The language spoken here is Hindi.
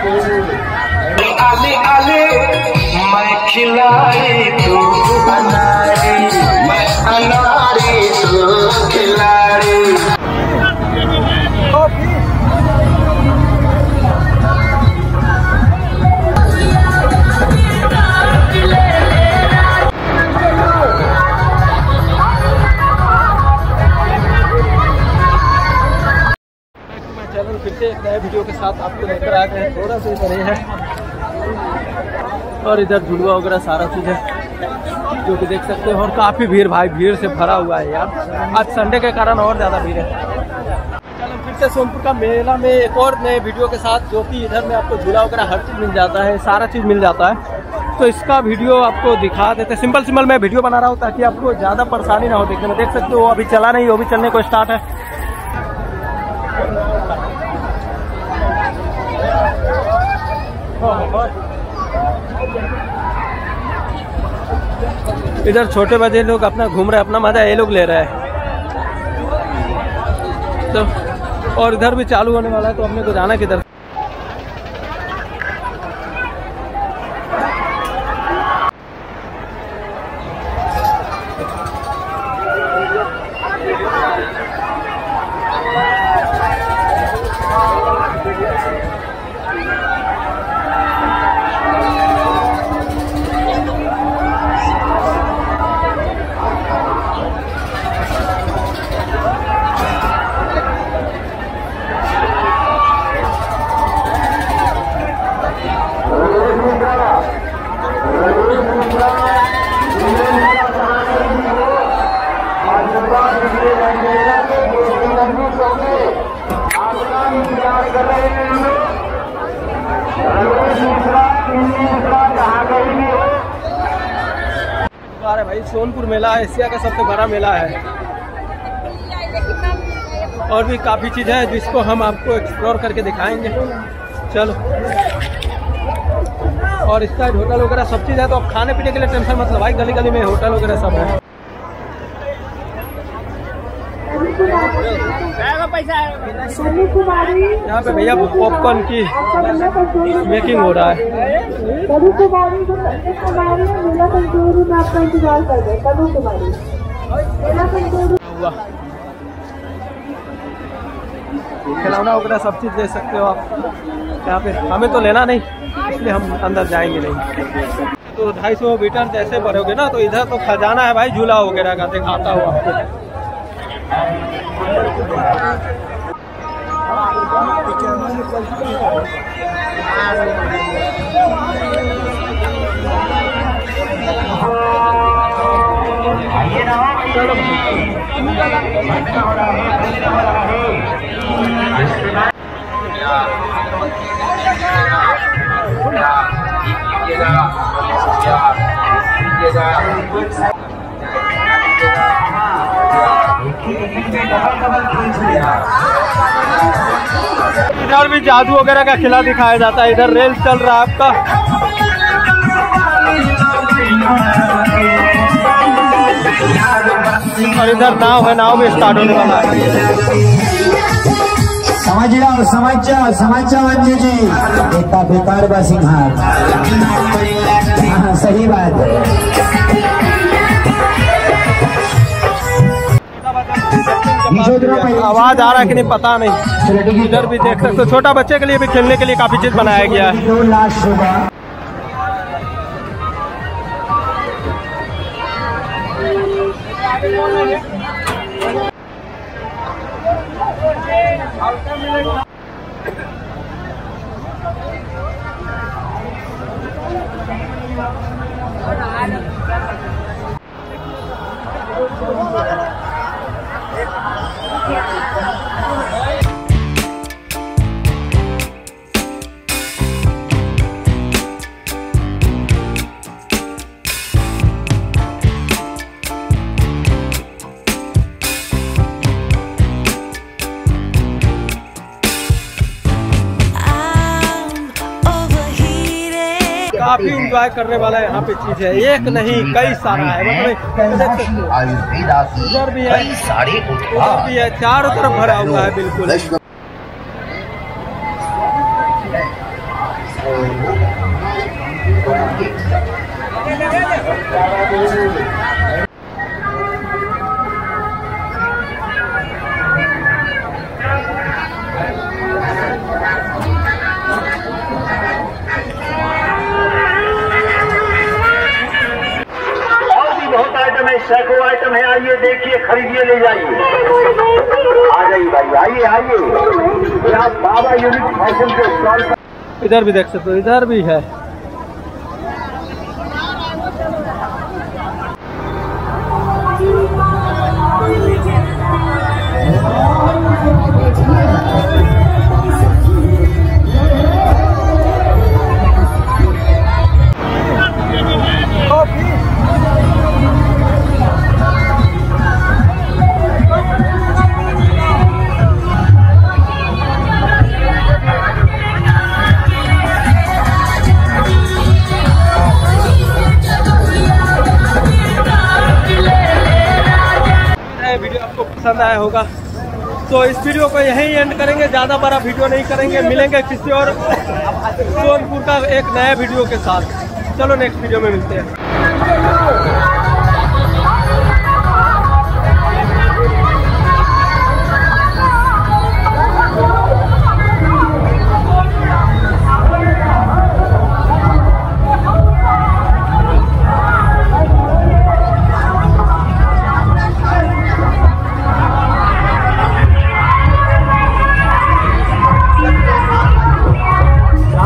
आले आले मैं खिलाड़ी तू अनारी, मैं अनारी तू खिलाड़ी। फिर से एक नए वीडियो के साथ आपको लेकर आ गए। थोड़ा सा इधर है और इधर झुलवा वगैरह सारा चीज़ है जो कि देख सकते हो। और काफ़ी भीड़ भाई, भीड़ से भरा हुआ है यार। आज संडे के कारण और ज़्यादा भीड़ है। चलो फिर से सोनपुर का मेला में एक और नए वीडियो के साथ, जो कि इधर में आपको झूला वगैरह हर चीज़ मिल जाता है, सारा चीज़ मिल जाता है। तो इसका वीडियो आपको दिखा देते। सिंपल मैं वीडियो बना रहा हूँ ताकि आपको ज़्यादा परेशानी ना हो देखने में। देख सकते हो अभी चला नहीं, वो भी चलने को स्टार्ट है। इधर छोटे बच्चे लोग अपना घूम रहे हैं, अपना मजा ये लोग ले रहे हैं। तो और इधर भी चालू होने वाला है, तो अपने को जाना किधर। अरे भाई सोनपुर मेला एशिया का सबसे बड़ा मेला है और भी काफ़ी चीज़ है जिसको हम आपको एक्सप्लोर करके दिखाएंगे। चलो, और इस साइड होटल वगैरह सब चीज़ है, तो अब खाने पीने के लिए टेंशन मतलब भाई, गली गली में होटल वगैरह सब है। यहाँ पे भैया पॉपकॉर्न की मेकिंग हो रहा है। खिलौना वगैरह सब चीज़ ले सकते हो आप यहाँ पे। हमें तो लेना नहीं, इसलिए हम अंदर जाएंगे नहीं। तो 250 मीटर जैसे बढ़ोगे ना, तो इधर तो खजाना है भाई, झूला वगैरह का दिखाता हूँ आपको। इधर भी जादू वगैरह का खिला दिखाया जाता है। इधर रेल चल रहा है आपका। और इधर नाव है, नाव भी स्टार्ट होने वाला है। समझ जाओ अंजू जी, इतना बेकार बा सिंहार। हाँ सही बात है। आवाज आ रहा है कि नहीं पता नहीं। इधर भी देख सकते हो, छोटा बच्चे के लिए भी खेलने के लिए काफी चीज बनाया गया है। काफी इंजॉय करने वाला यहाँ पे चीज है, एक नहीं कई सारा है। मतलब इधर भी है, उधर भी है, चारों तरफ भरा हुआ है बिल्कुल। सैकड़ों आइटम है, आइए देखिए, खरीदिए, ले जाइए। आ जाइए भाई, आइए आइए। आप बाबा यूनिक फैशन के स्टॉल पर इधर भी देख सकते हो, इधर भी है। वीडियो आपको पसंद आया होगा तो इस वीडियो को यहीं एंड करेंगे, ज़्यादा बड़ा वीडियो नहीं करेंगे। मिलेंगे किसी और सोनपुर का एक नया वीडियो के साथ। चलो नेक्स्ट वीडियो में मिलते हैं।